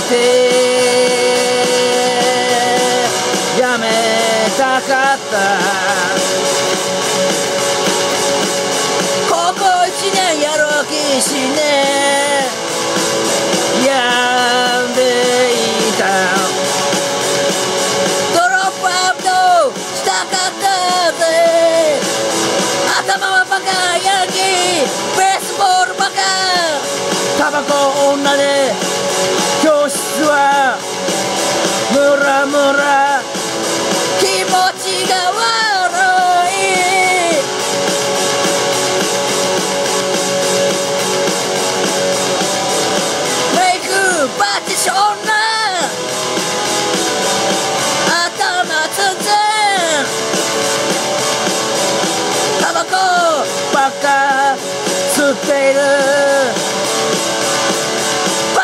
てやめたかった。高校1年やろうきしねやんでいた。ドロップアウトしたかったぜ。頭はバカヤンキーベースボールバカ。タバコ女で教室はムラムラ。気持ちが悪い。メイクバッチシ女頭ツンツン。タバコばっか吸っている。バ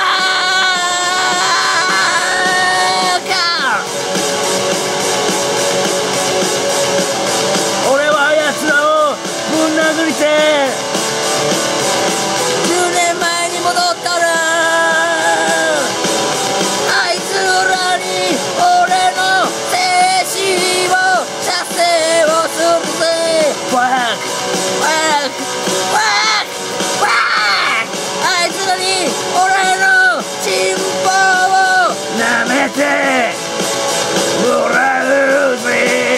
カ。俺は奴らをぶん殴りて10年前に戻ったらあいつらに俺の精子を射精をするぜ。バックバックバックバック。あいつらに俺のチンポを舐めてもらうぜ。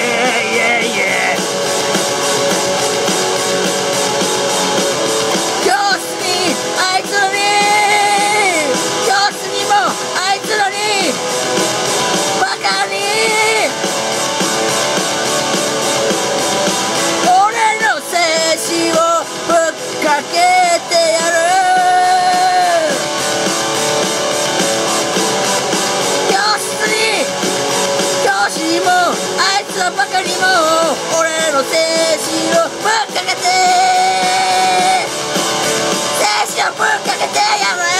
教室にあいつらに教室にもあいつらにバカに俺の精子をぶっかけてやる。教室に教師にもあいつらバカにも俺の精子をぶっかけて精子をぶっかけてやる。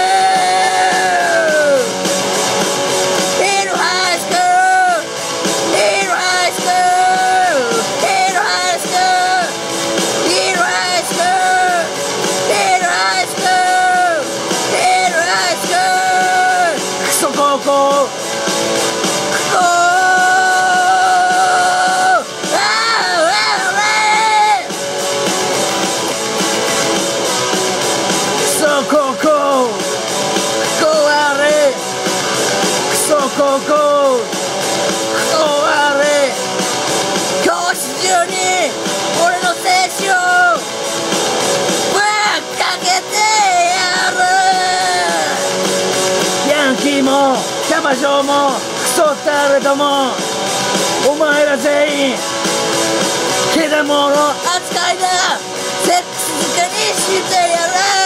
ヒールハイスクールヒールハイスクールヒールハイスクールヒールハイスクールヒールハイスクールヒールハイスクール。クソ高校クソ高校クソあれクソ高校クソあれ。教室中に俺の精子をぶっかけてやる。ヤンキーもキャバ嬢もクソったれどもお前ら全員けだもの扱いだ。セックス漬けにしてやる。